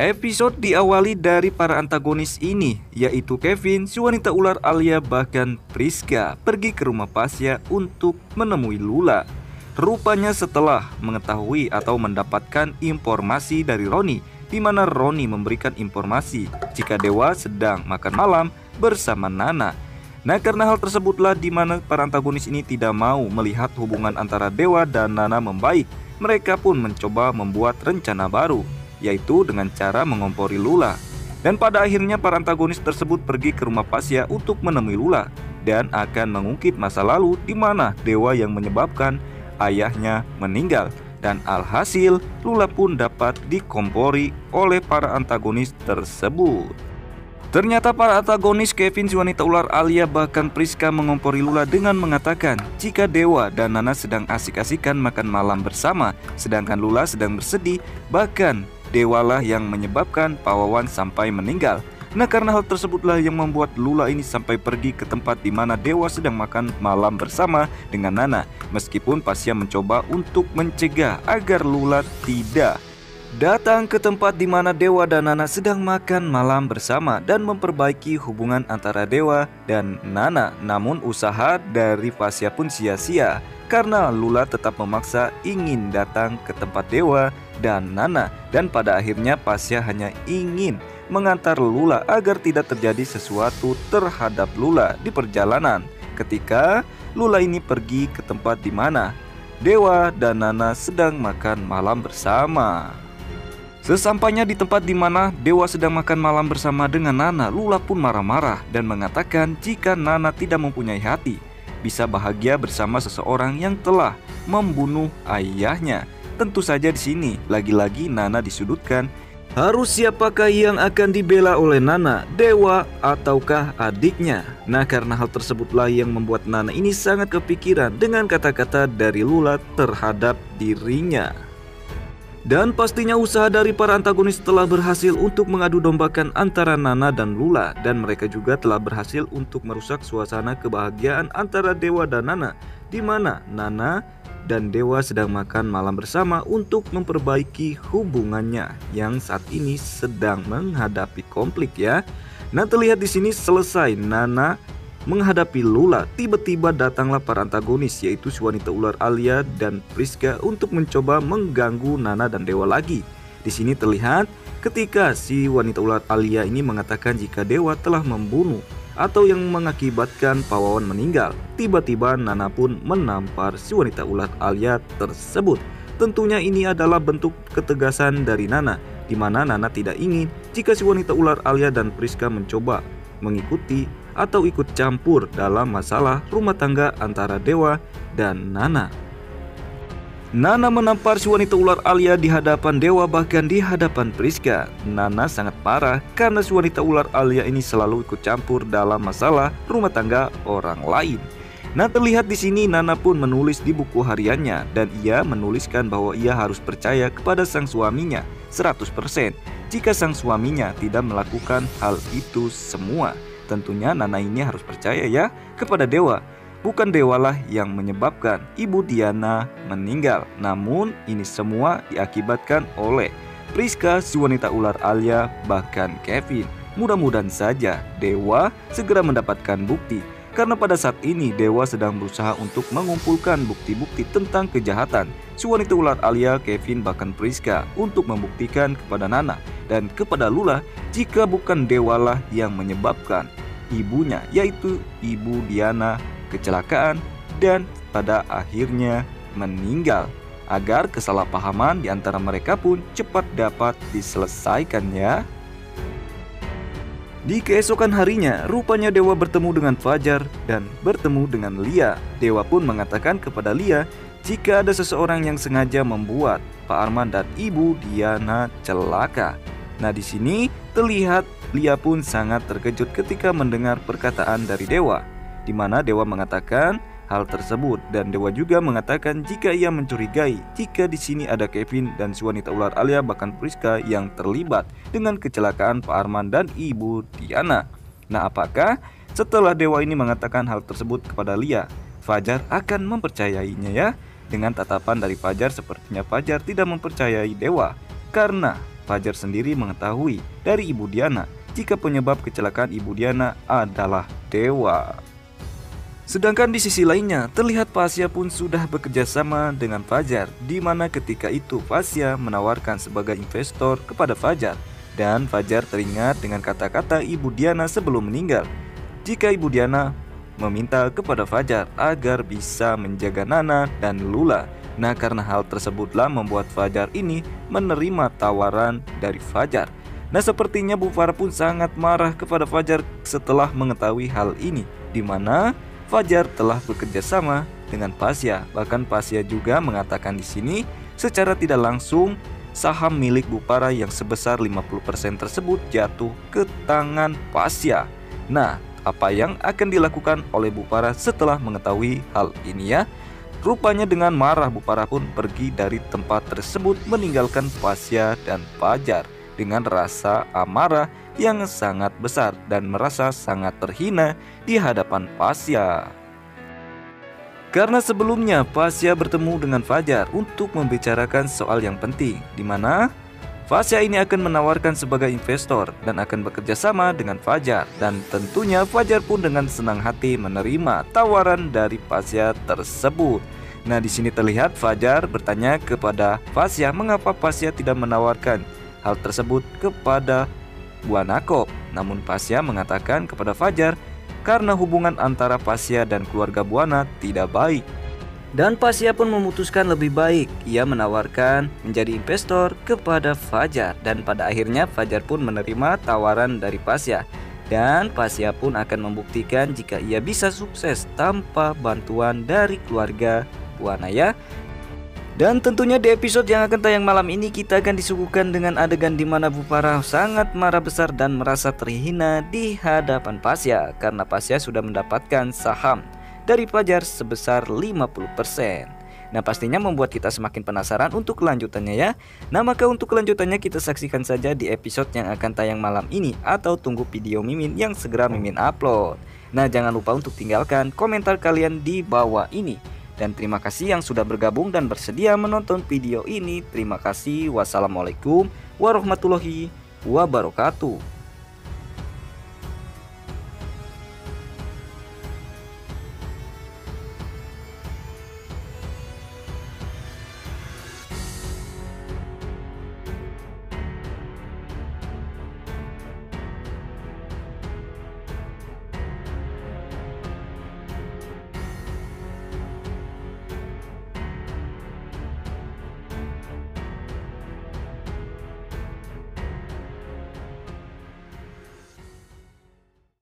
Episode diawali dari para antagonis ini, yaitu Kevin, si wanita ular Alia, bahkan Priska pergi ke rumah Pasya untuk menemui Lula. Rupanya setelah mengetahui atau mendapatkan informasi dari Roni, di mana Roni memberikan informasi jika Dewa sedang makan malam bersama Nana. Nah, karena hal tersebutlah di mana para antagonis ini tidak mau melihat hubungan antara Dewa dan Nana membaik. Mereka pun mencoba membuat rencana baru, yaitu dengan cara mengompori Lula. Dan pada akhirnya para antagonis tersebut pergi ke rumah Pasya untuk menemui Lula dan akan mengungkit masa lalu di mana Dewa yang menyebabkan ayahnya meninggal. Dan alhasil Lula pun dapat dikompori oleh para antagonis tersebut. Ternyata para antagonis Kevin, si wanita ular Alia, bahkan Priska mengompori Lula dengan mengatakan jika Dewa dan Nana sedang asik-asikan makan malam bersama, sedangkan Lula sedang bersedih. Bahkan Dewalah yang menyebabkan Pak Wawan sampai meninggal. Nah, karena hal tersebutlah yang membuat Lula ini sampai pergi ke tempat di mana Dewa sedang makan malam bersama dengan Nana. Meskipun Pasya mencoba untuk mencegah agar Lula tidak datang ke tempat di mana Dewa dan Nana sedang makan malam bersama dan memperbaiki hubungan antara Dewa dan Nana. Namun usaha dari Pasya pun sia-sia karena Lula tetap memaksa ingin datang ke tempat Dewa dan Nana. Dan pada akhirnya Pasya hanya ingin mengantar Lula agar tidak terjadi sesuatu terhadap Lula di perjalanan ketika Lula ini pergi ke tempat di mana Dewa dan Nana sedang makan malam bersama. Sesampainya di tempat di mana Dewa sedang makan malam bersama dengan Nana, Lula pun marah-marah dan mengatakan jika Nana tidak mempunyai hati, bisa bahagia bersama seseorang yang telah membunuh ayahnya. Tentu saja di sini lagi-lagi Nana disudutkan. Harus siapakah yang akan dibela oleh Nana, Dewa ataukah adiknya? Nah, karena hal tersebutlah yang membuat Nana ini sangat kepikiran dengan kata-kata dari Lula terhadap dirinya. Dan pastinya usaha dari para antagonis telah berhasil untuk mengadu dombakan antara Nana dan Lula. Dan mereka juga telah berhasil untuk merusak suasana kebahagiaan antara Dewa dan Nana, di mana Nana dan Dewa sedang makan malam bersama untuk memperbaiki hubungannya yang saat ini sedang menghadapi konflik ya. Nah, terlihat di sini selesai Nana menghadapi Lula, tiba-tiba datanglah para antagonis, yaitu si wanita ular Alia dan Priska, untuk mencoba mengganggu Nana dan Dewa lagi. Di sini terlihat ketika si wanita ular Alia ini mengatakan jika Dewa telah membunuh atau yang mengakibatkan Pak Wawan meninggal. Tiba-tiba Nana pun menampar si wanita ular Alia tersebut. Tentunya ini adalah bentuk ketegasan dari Nana, di mana Nana tidak ingin jika si wanita ular Alia dan Priska mencoba mengikuti atau ikut campur dalam masalah rumah tangga antara Dewa dan Nana. Nana menampar si wanita ular Alia di hadapan Dewa, bahkan di hadapan Priska. Nana sangat marah karena si wanita ular Alia ini selalu ikut campur dalam masalah rumah tangga orang lain. Nah, terlihat di sini Nana pun menulis di buku hariannya dan ia menuliskan bahwa ia harus percaya kepada sang suaminya 100% jika sang suaminya tidak melakukan hal itu semua. Tentunya Nana ini harus percaya ya kepada Dewa. Bukan Dewalah yang menyebabkan Ibu Diana meninggal, namun ini semua diakibatkan oleh Priska, si wanita ular Alia, bahkan Kevin. Mudah-mudahan saja Dewa segera mendapatkan bukti, karena pada saat ini Dewa sedang berusaha untuk mengumpulkan bukti-bukti tentang kejahatan si wanita ular Alia, Kevin, bahkan Priska, untuk membuktikan kepada Nana dan kepada Lula jika bukan Dewalah yang menyebabkan ibunya, yaitu Ibu Diana, kecelakaan dan pada akhirnya meninggal, agar kesalahpahaman di antara mereka pun cepat dapat diselesaikan ya. Di keesokan harinya, rupanya Dewa bertemu dengan Fajar dan bertemu dengan Lia. Dewa pun mengatakan kepada Lia jika ada seseorang yang sengaja membuat Pak Arman dan Ibu Diana celaka. Nah, di sini terlihat Lia pun sangat terkejut ketika mendengar perkataan dari Dewa, di mana Dewa mengatakan hal tersebut, dan Dewa juga mengatakan jika ia mencurigai jika di sini ada Kevin dan si wanita ular Alia, bahkan Priska yang terlibat dengan kecelakaan Pak Arman dan Ibu Diana. Nah, apakah setelah Dewa ini mengatakan hal tersebut kepada Lia, Fajar akan mempercayainya ya? Dengan tatapan dari Fajar, sepertinya Fajar tidak mempercayai Dewa, karena Fajar sendiri mengetahui dari Ibu Diana jika penyebab kecelakaan Ibu Diana adalah dewa. Sedangkan di sisi lainnya, terlihat Pasya pun sudah bekerja sama dengan Fajar, di mana ketika itu Pasya menawarkan sebagai investor kepada Fajar. Dan Fajar teringat dengan kata-kata Ibu Diana sebelum meninggal, jika Ibu Diana meminta kepada Fajar agar bisa menjaga Nana dan Lula. Nah, karena hal tersebutlah membuat Fajar ini menerima tawaran dari Fajar. Nah, sepertinya Bu Farah pun sangat marah kepada Fajar setelah mengetahui hal ini, di mana Fajar telah bekerja sama dengan Pasya. Bahkan Pasya juga mengatakan di sini secara tidak langsung saham milik Bu Farah yang sebesar 50% tersebut jatuh ke tangan Pasya. Nah, apa yang akan dilakukan oleh Bu Farah setelah mengetahui hal ini ya? Rupanya dengan marah Bu Farah pun pergi dari tempat tersebut meninggalkan Pasya dan Fajar dengan rasa amarah yang sangat besar dan merasa sangat terhina di hadapan Pasya. Karena sebelumnya Pasya bertemu dengan Fajar untuk membicarakan soal yang penting, di mana Pasya ini akan menawarkan sebagai investor dan akan bekerja sama dengan Fajar, dan tentunya Fajar pun dengan senang hati menerima tawaran dari Pasya tersebut. Nah, di sini terlihat Fajar bertanya kepada Pasya mengapa Pasya tidak menawarkan hal tersebut kepada Buana Kop. Namun Pasya mengatakan kepada Fajar karena hubungan antara Pasya dan keluarga Buana tidak baik. Dan Pasya pun memutuskan lebih baik ia menawarkan menjadi investor kepada Fajar. Dan pada akhirnya Fajar pun menerima tawaran dari Pasya. Dan Pasya pun akan membuktikan jika ia bisa sukses tanpa bantuan dari keluarga Buana ya. Dan tentunya di episode yang akan tayang malam ini kita akan disuguhkan dengan adegan di mana Bu Farah sangat marah besar dan merasa terhina di hadapan Pasya karena Pasya sudah mendapatkan saham dari Fajar sebesar 50%. Nah, pastinya membuat kita semakin penasaran untuk kelanjutannya ya. Nah, maka untuk kelanjutannya kita saksikan saja di episode yang akan tayang malam ini atau tunggu video Mimin yang segera Mimin upload. Nah, jangan lupa untuk tinggalkan komentar kalian di bawah ini. Dan terima kasih yang sudah bergabung dan bersedia menonton video ini. Terima kasih. Wassalamualaikum warahmatullahi wabarakatuh.